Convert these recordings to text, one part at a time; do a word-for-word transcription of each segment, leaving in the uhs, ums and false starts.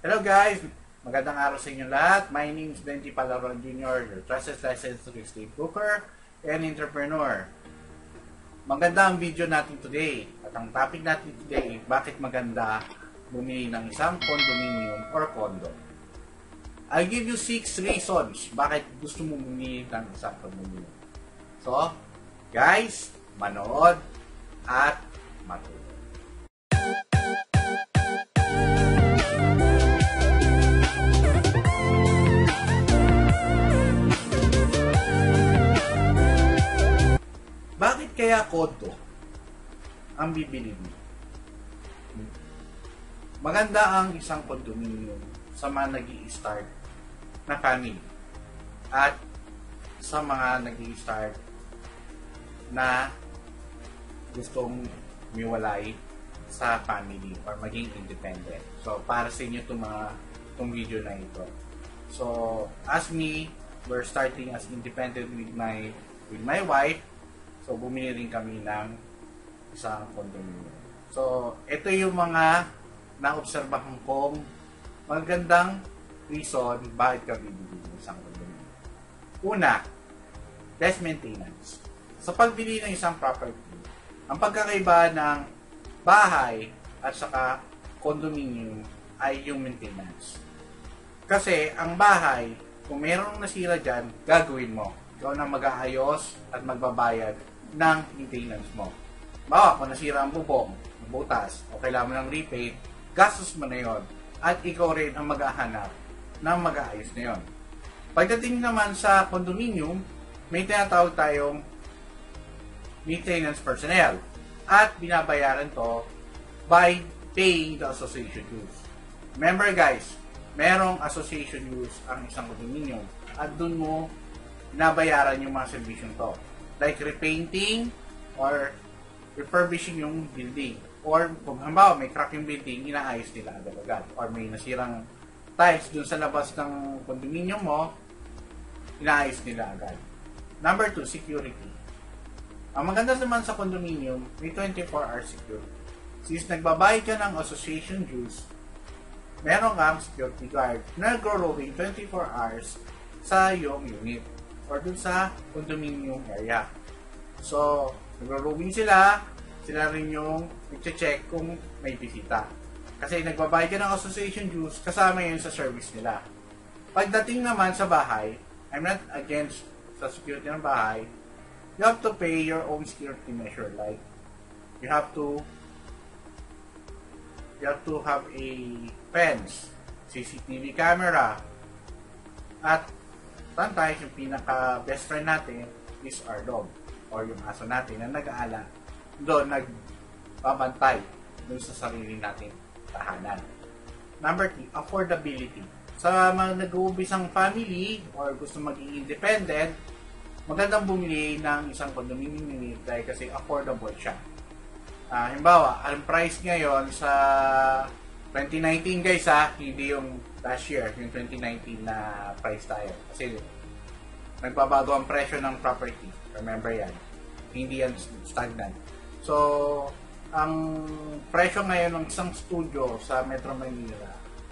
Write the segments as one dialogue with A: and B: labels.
A: Hello guys! Magandang araw sa inyo lahat. My name is Benji Palaron Junior, your trusted licensed real estate broker and entrepreneur. Maganda ang video natin today. At ang topic natin today, bakit maganda bumili ng isang condominium or condo. I'll give you six reasons bakit gusto mo bumili ng isang condominium. So, guys, manood at matuto. Bakit kaya condo ang bibili mo? Maganda ang isang condominium sa mga nag-i-start na family at sa mga nag-i-start na gustong miwalay sa family or maging independent. So, para sa inyo itong mga itong video na ito. So, as me, we're starting as independent with my with my wife. So, bumili rin kami ng isang condominium. So, ito yung mga naobserbahan kong magandang reason bakit ka bibili ng isang condominium. Una, less maintenance. Sa pagbili ng isang property, ang pagkakaiba ng bahay at saka condominium ay yung maintenance. Kasi, ang bahay, kung mayroong nasira dyan, gagawin mo. Ikaw na mag-aayos at magbabayad ng maintenance mo. Bawa, kung nasira ang bubong, ang butas, o kailangan mo ng repaint, gastos mo na yon. At ikaw rin ang mag-ahanap ng mag-aayos na yon. Pagdating naman sa condominium, may tinatawag tayong maintenance personnel. At binabayaran to by paying the association dues. Remember guys, merong association dues ang isang condominium. At dun mo binabayaran yung mga servisyon to. Like repainting or refurbishing yung building. Or kung halimbawa may crack yung building, inaayos nila agad-agad. Or may nasirang tiles dun sa labas ng condominium mo, inaayos nila agad. Number two, security. Ang maganda naman sa condominium, may twenty-four hour security. Since nagbabayad ka ng association dues, meron kang security guard na nagro-roaming twenty-four hours sa iyong unit or dun sa condominium area. So, nagro-roaming sila, sila rin yung nag-check kung may bisita. Kasi nagbabayad ka ng association dues, kasama yun sa service nila. Pagdating naman sa bahay, I'm not against sa security ng bahay, you have to pay your own security measure. Like, you have to you have to have a fence, C C T V camera, at sometimes yung pinaka best friend natin is our dog or yung aso natin na nag-aala doon, nagbabantay doon sa sarili natin tahanan. Number three, affordability. Sa mga nag-uubisang family or gusto maging independent, magandang bumili ng isang condominium unit dahil kasi affordable siya. Uh, himbawa, ang price ngayon sa twenty nineteen guys ha, hindi yung last year, yung twenty nineteen na price tayo. Kasi nagbabago ang presyo ng property. Remember yan. Hindi yan stagnant. So, ang presyo ngayon ng isang studio sa Metro Manila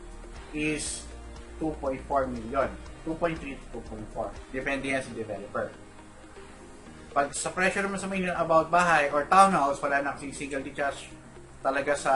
A: is two point four million. two point three to two point four. Depende yan sa developer. Pag sa presyo naman sa Manila about bahay or townhouse, wala na kasing single detached talaga sa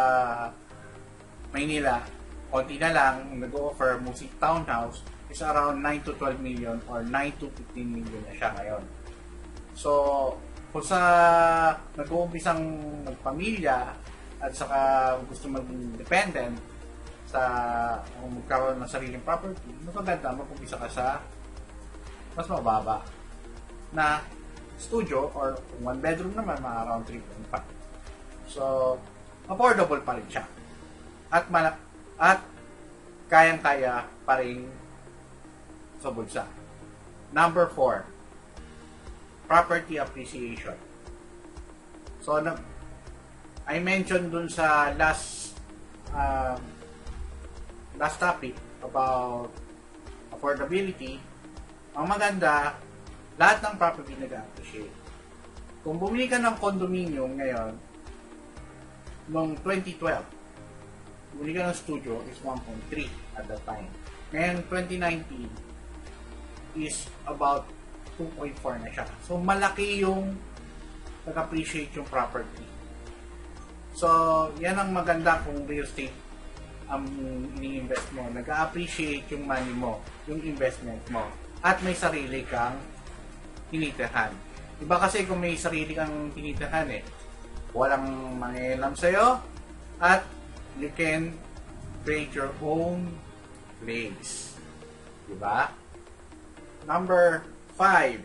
A: Maynila, konti na lang nag-offer music townhouse is around nine to twelve million or nine to fifteen million na siya ngayon. So, kung sa nag-uumpisang magpamilya at saka gusto maging independent sa kung magkaroon ng sariling property, mas maganda mag-umpisa ka sa mas mababa na studio or one bedroom naman, mga around three point five. So, affordable pa rin siya. At, malak at kayang-kaya pa rin sa bulsa. Number four, property appreciation. So, na, I mentioned dun sa last uh, last topic about affordability. Ang maganda, lahat ng property nag-appreciate. Kung bumili ka ng condominium ngayon, noong twenty twelve, bumili ka ng studio is one point three at that time. Ngayon, twenty nineteen is about two point four na siya. So, malaki yung nag-appreciate yung property. So, yan ang maganda kung real estate ang um, ini-invest mo. Nag-appreciate yung money mo, yung investment mo. At may sarili kang tinitirahan. Iba kasi kung may sarili kang tinitirahan eh, walang mangialam sa'yo at you can create your own place. Diba? Number five,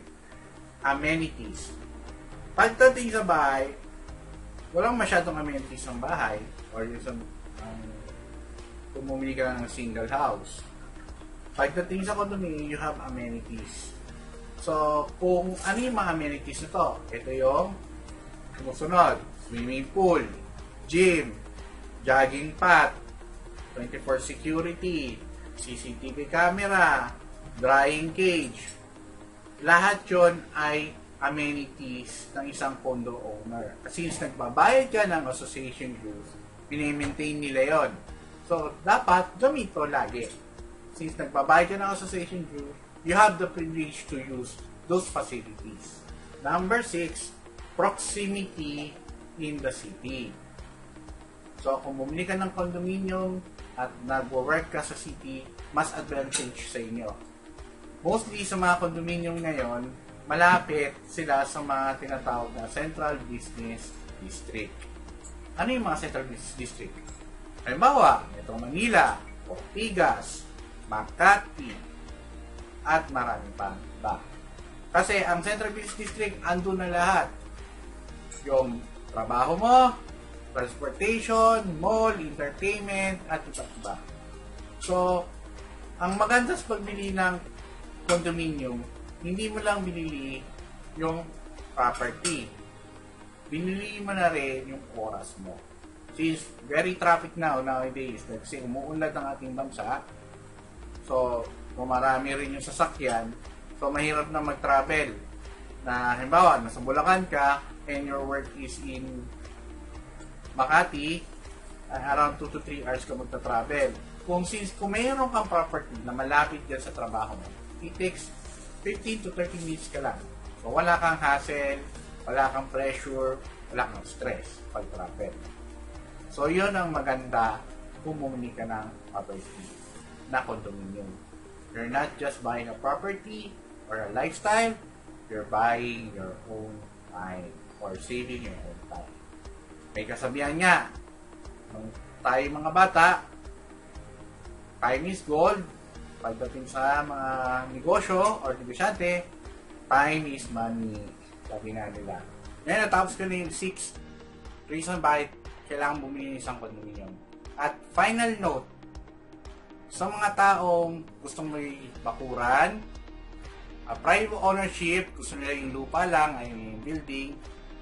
A: amenities. Pagdating sa bahay, walang masyadong amenities ng bahay or yung sa um, kung bumili ka ng single house. Pagdating sa condominium, you have amenities. So, kung ano yung mga amenities nito? Ito yung sumusunod. Swimming pool, gym, jogging path, twenty-four security, C C T V camera, drying cage. Lahat yon ay amenities ng isang condo owner. Since nagbabayad ka ng association dues, pini-maintain nila yon. So, dapat gamito lagi. Since nagbabayad ka ng association dues, you have the privilege to use those facilities. Number six, proximity in the city. So, kung bumili ka ng condominium at nag-work ka sa city, mas advantage sa inyo. Mostly sa mga condominium ngayon, malapit sila sa mga tinatawag na Central Business District. Ano yung mga Central Business District? Halimbawa, Metro Manila, Ortigas, Makati, at marami pa ba. Kasi ang Central Business District, andun na lahat. Yung trabaho mo, transportation, mall, entertainment, at iba't iba. So, ang maganda sa pagbili ng condominium, hindi mo lang binili yung property. Binili mo na rin yung oras mo. Since very traffic now nowadays, kasi umuunlad ang ating bansa, so kung marami rin yung sasakyan, so mahirap na mag-travel. Na halimbawa, nasa Bulacan ka and your work is in Makati, uh, around two to three hours ka magta-travel. Kung since kung mayroon kang property na malapit dyan sa trabaho mo, it takes fifteen to thirty minutes ka lang. So wala kang hassle, wala kang pressure, wala kang stress pag-travel. So yun ang maganda kung bumili ka ng property na condominium. You're not just buying a property or a lifestyle, you're buying your own time or saving your own time. May kasabihan nga, nung tayo mga bata, time is gold. Pagdating sa mga negosyo or negosyante, time is money. Sabi nga nila. Ngayon, natapos ko na yung six reason bakit kailangan bumili ng isang condominium. At final note, sa mga taong gustong may bakuran, uh, private ownership, gusto nila yung lupa lang, ay yung building,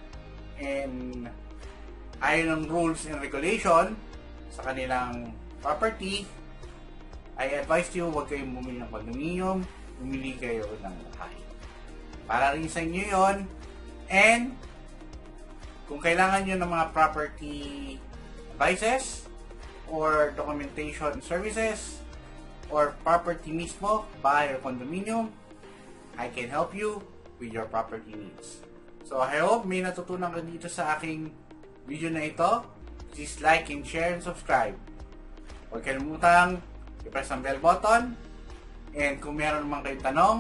A: and ayaw ng rules and regulation sa kanilang property, I advise you, huwag kayong bumili ng condominium, bumili kayo ng bahay. Para rin sa inyo yun, and kung kailangan nyo ng mga property advices, or documentation services, or property mismo, bahay or condominium, I can help you with your property needs. So I hope may natutunan ka dito sa aking video na ito. Please like and share and subscribe. Huwag kalimutang i-press ang bell button. And kung meron naman kayong tanong,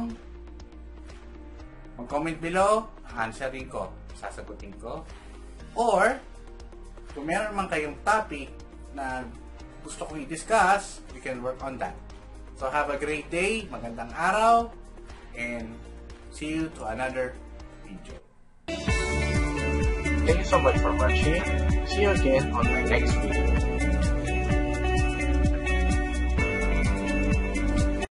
A: mag-comment below, answerin ko, sasagutin ko. Or, kung meron naman kayong topic na gusto kong i-discuss, we can work on that. So have a great day, magandang araw, and see you to another video. Thank you so much for watching. See you again on my next video.